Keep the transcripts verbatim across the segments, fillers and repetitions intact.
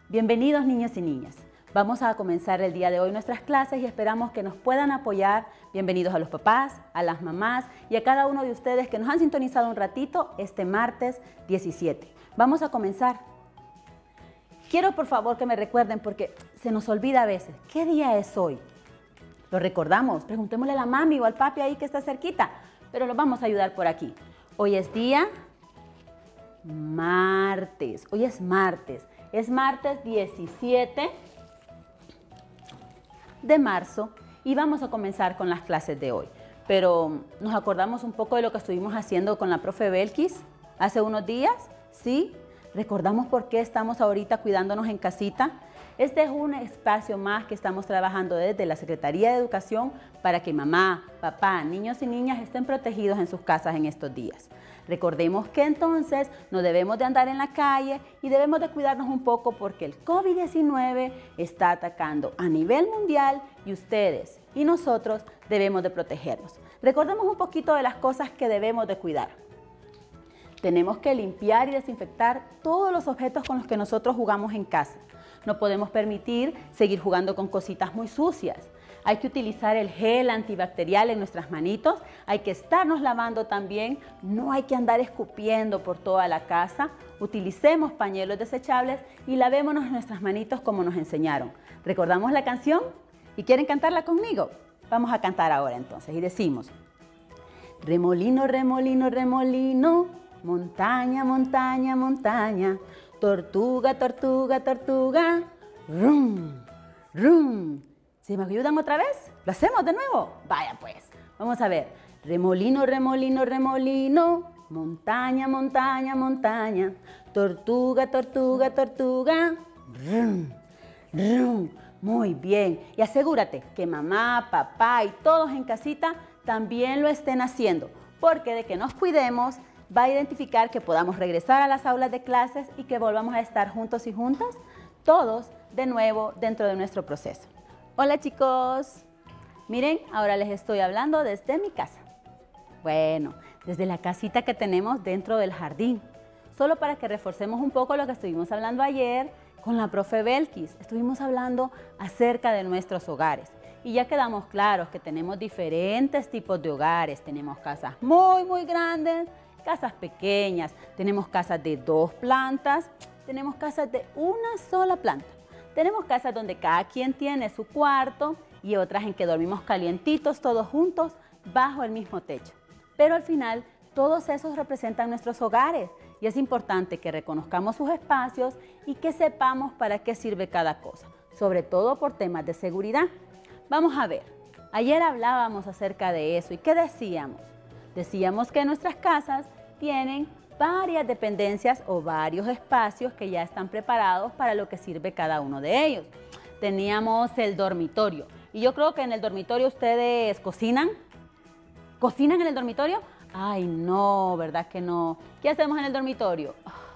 Bienvenidos niños y niñas. Vamos a comenzar el día de hoy nuestras clases y esperamos que nos puedan apoyar. Bienvenidos a los papás, a las mamás y a cada uno de ustedes que nos han sintonizado un ratito este martes diecisiete. Vamos a comenzar. Quiero por favor que me recuerden porque se nos olvida a veces. ¿Qué día es hoy? Lo recordamos, preguntémosle a la mami o al papi ahí que está cerquita, pero los vamos a ayudar por aquí. Hoy es día martes, hoy es martes, es martes diecisiete de marzo y vamos a comenzar con las clases de hoy. Pero nos acordamos un poco de lo que estuvimos haciendo con la profe Belkis hace unos días, ¿sí? ¿Recordamos por qué estamos ahorita cuidándonos en casita? Este es un espacio más que estamos trabajando desde la Secretaría de Educación para que mamá, papá, niños y niñas estén protegidos en sus casas en estos días. Recordemos que entonces no debemos de andar en la calle y debemos de cuidarnos un poco porque el COVID diecinueve está atacando a nivel mundial y ustedes y nosotros debemos de protegernos. Recordemos un poquito de las cosas que debemos de cuidar. Tenemos que limpiar y desinfectar todos los objetos con los que nosotros jugamos en casa. No podemos permitir seguir jugando con cositas muy sucias. Hay que utilizar el gel antibacterial en nuestras manitos. Hay que estarnos lavando también. No hay que andar escupiendo por toda la casa. Utilicemos pañuelos desechables y lavémonos nuestras manitos como nos enseñaron. ¿Recordamos la canción? ¿Y quieren cantarla conmigo? Vamos a cantar ahora entonces y decimos: remolino, remolino, remolino, montaña, montaña, montaña, tortuga, tortuga, tortuga, rum, rum. ¿Se me ayudan otra vez? ¿Lo hacemos de nuevo? Vaya pues, vamos a ver. Remolino, remolino, remolino, montaña, montaña, montaña, tortuga, tortuga, tortuga, rum, rum. Muy bien. Y asegúrate que mamá, papá y todos en casita también lo estén haciendo, porque de que nos cuidemos va a identificar que podamos regresar a las aulas de clases y que volvamos a estar juntos y juntas, todos de nuevo dentro de nuestro proceso. Hola chicos, miren, ahora les estoy hablando desde mi casa. Bueno, desde la casita que tenemos dentro del jardín, solo para que reforcemos un poco lo que estuvimos hablando ayer con la profe Belkis. Estuvimos hablando acerca de nuestros hogares. Y ya quedamos claros que tenemos diferentes tipos de hogares. Tenemos casas muy, muy grandes, casas pequeñas, tenemos casas de dos plantas, tenemos casas de una sola planta. Tenemos casas donde cada quien tiene su cuarto y otras en que dormimos calientitos todos juntos bajo el mismo techo. Pero al final todos esos representan nuestros hogares y es importante que reconozcamos sus espacios y que sepamos para qué sirve cada cosa, sobre todo por temas de seguridad. Vamos a ver, ayer hablábamos acerca de eso y ¿qué decíamos? Decíamos que nuestras casas tienen varias dependencias o varios espacios que ya están preparados para lo que sirve cada uno de ellos. Teníamos el dormitorio y yo creo que en el dormitorio ustedes cocinan. ¿Cocinan en el dormitorio? Ay, no, ¿verdad que no? ¿Qué hacemos en el dormitorio?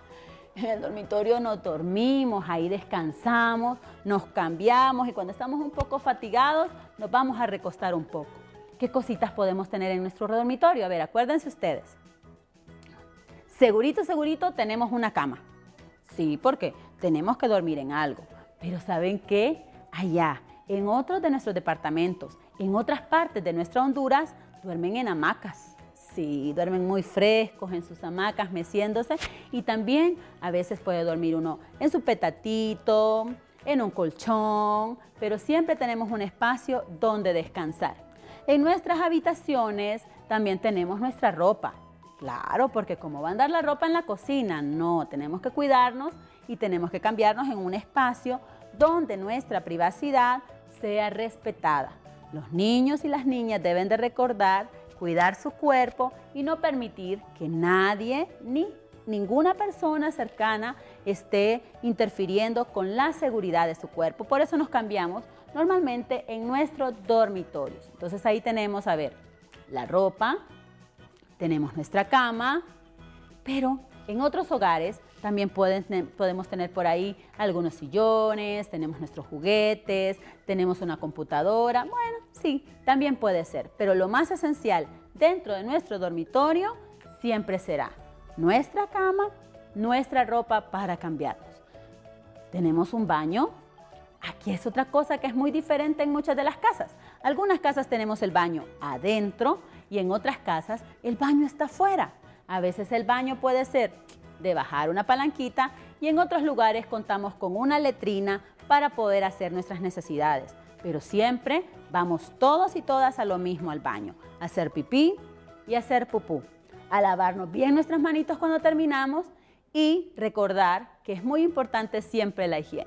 En el dormitorio nos dormimos, ahí descansamos, nos cambiamos y cuando estamos un poco fatigados nos vamos a recostar un poco. ¿Qué cositas podemos tener en nuestro dormitorio? A ver, acuérdense ustedes. Segurito, segurito tenemos una cama. Sí, porque tenemos que dormir en algo. Pero ¿saben qué? Allá, en otros de nuestros departamentos, en otras partes de nuestra Honduras, duermen en hamacas. Sí, duermen muy frescos en sus hamacas, meciéndose. Y también a veces puede dormir uno en su petatito, en un colchón, pero siempre tenemos un espacio donde descansar. En nuestras habitaciones también tenemos nuestra ropa. Claro, porque ¿cómo va a andar la ropa en la cocina? No, tenemos que cuidarnos y tenemos que cambiarnos en un espacio donde nuestra privacidad sea respetada. Los niños y las niñas deben de recordar cuidar su cuerpo y no permitir que nadie ni ninguna persona cercana esté interfiriendo con la seguridad de su cuerpo. Por eso nos cambiamos normalmente en nuestros dormitorios. Entonces ahí tenemos, a ver, la ropa, tenemos nuestra cama, pero en otros hogares también pueden, podemos tener por ahí algunos sillones, tenemos nuestros juguetes, tenemos una computadora. Bueno, sí, también puede ser, pero lo más esencial dentro de nuestro dormitorio siempre será nuestra cama, nuestra ropa para cambiarnos. Tenemos un baño. Aquí es otra cosa que es muy diferente en muchas de las casas. Algunas casas tenemos el baño adentro y en otras casas el baño está afuera. A veces el baño puede ser de bajar una palanquita y en otros lugares contamos con una letrina para poder hacer nuestras necesidades. Pero siempre vamos todos y todas a lo mismo al baño, a hacer pipí y a hacer pupú, a lavarnos bien nuestras manitos cuando terminamos y recordar que es muy importante siempre la higiene.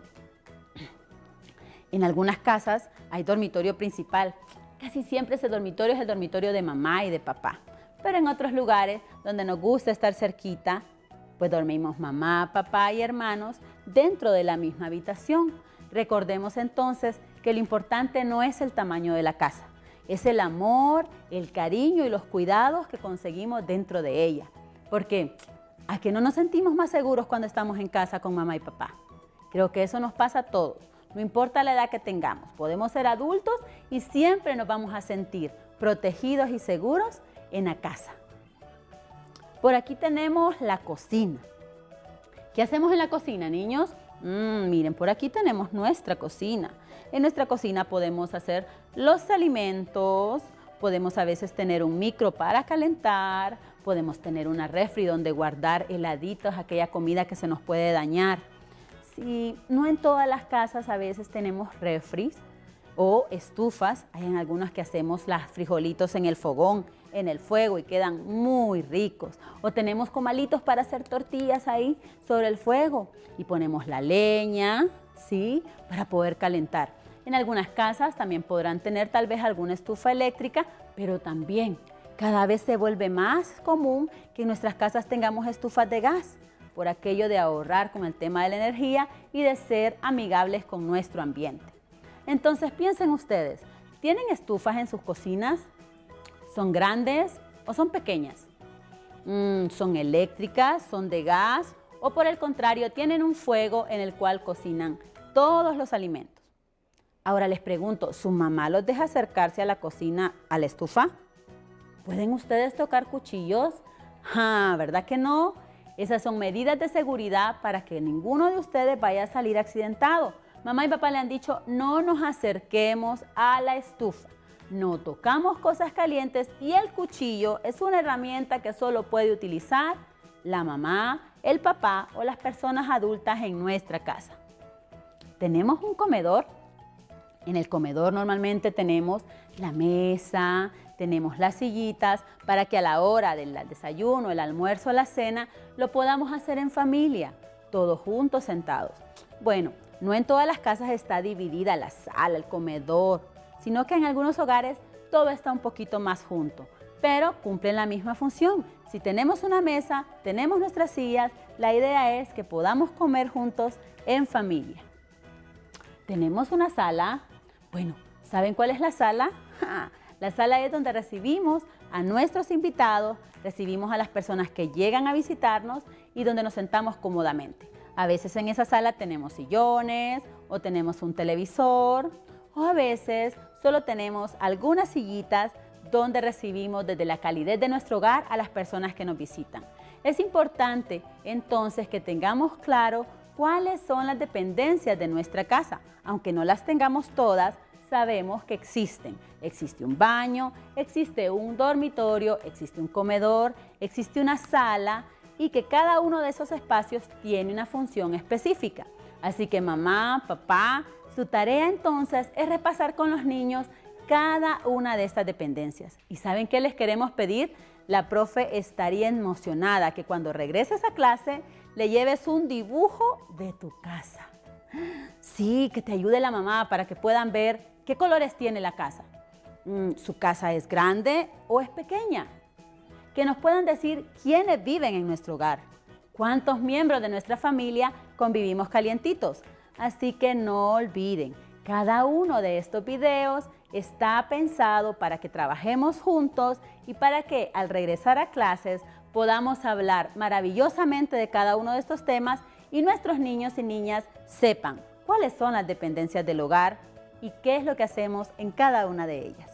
En algunas casas hay dormitorio principal. Casi siempre ese dormitorio es el dormitorio de mamá y de papá. Pero en otros lugares donde nos gusta estar cerquita, pues dormimos mamá, papá y hermanos dentro de la misma habitación. Recordemos entonces que lo importante no es el tamaño de la casa, es el amor, el cariño y los cuidados que conseguimos dentro de ella. Porque ¿a que no nos sentimos más seguros cuando estamos en casa con mamá y papá? Creo que eso nos pasa a todos. No importa la edad que tengamos, podemos ser adultos y siempre nos vamos a sentir protegidos y seguros en la casa. Por aquí tenemos la cocina. ¿Qué hacemos en la cocina, niños? Mm, miren, por aquí tenemos nuestra cocina. En nuestra cocina podemos hacer los alimentos, podemos a veces tener un micro para calentar, podemos tener una refri donde guardar heladitos, aquella comida que se nos puede dañar. Si no en todas las casas a veces tenemos refris o estufas, hay en algunas que hacemos los frijolitos en el fogón, en el fuego y quedan muy ricos. O tenemos comalitos para hacer tortillas ahí sobre el fuego y ponemos la leña, ¿sí? Para poder calentar. En algunas casas también podrán tener tal vez alguna estufa eléctrica, pero también cada vez se vuelve más común que en nuestras casas tengamos estufas de gas, por aquello de ahorrar con el tema de la energía y de ser amigables con nuestro ambiente. Entonces piensen ustedes, ¿tienen estufas en sus cocinas? ¿Son grandes o son pequeñas? Mm, ¿Son eléctricas, son de gas o por el contrario tienen un fuego en el cual cocinan todos los alimentos? Ahora les pregunto, ¿su mamá los deja acercarse a la cocina, a la estufa? ¿Pueden ustedes tocar cuchillos? Ah, ¿verdad que no? Esas son medidas de seguridad para que ninguno de ustedes vaya a salir accidentado. Mamá y papá le han dicho, no nos acerquemos a la estufa. No tocamos cosas calientes y el cuchillo es una herramienta que solo puede utilizar la mamá, el papá o las personas adultas en nuestra casa. Tenemos un comedor. En el comedor normalmente tenemos la mesa, tenemos las sillitas para que a la hora del desayuno, el almuerzo o la cena lo podamos hacer en familia, todos juntos sentados. Bueno, no en todas las casas está dividida la sala, el comedor, sino que en algunos hogares todo está un poquito más junto, pero cumplen la misma función. Si tenemos una mesa, tenemos nuestras sillas, la idea es que podamos comer juntos en familia. Tenemos una sala. Bueno, ¿saben cuál es la sala? La sala es donde recibimos a nuestros invitados, recibimos a las personas que llegan a visitarnos y donde nos sentamos cómodamente. A veces en esa sala tenemos sillones o tenemos un televisor o a veces solo tenemos algunas sillitas donde recibimos desde la calidez de nuestro hogar a las personas que nos visitan. Es importante entonces que tengamos claro cuáles son las dependencias de nuestra casa. Aunque no las tengamos todas, sabemos que existen. Existe un baño, existe un dormitorio, existe un comedor, existe una sala y que cada uno de esos espacios tiene una función específica. Así que mamá, papá, su tarea entonces es repasar con los niños cada una de estas dependencias. ¿Y saben qué les queremos pedir? La profe estaría emocionada que cuando regreses a clase le lleves un dibujo de tu casa. Sí, que te ayude la mamá para que puedan ver qué colores tiene la casa. Mm, ¿Su casa es grande o es pequeña? Que nos puedan decir quiénes viven en nuestro hogar, cuántos miembros de nuestra familia convivimos calientitos. Así que no olviden, cada uno de estos videos está pensado para que trabajemos juntos y para que al regresar a clases podamos hablar maravillosamente de cada uno de estos temas y nuestros niños y niñas sepan cuáles son las dependencias del hogar y qué es lo que hacemos en cada una de ellas.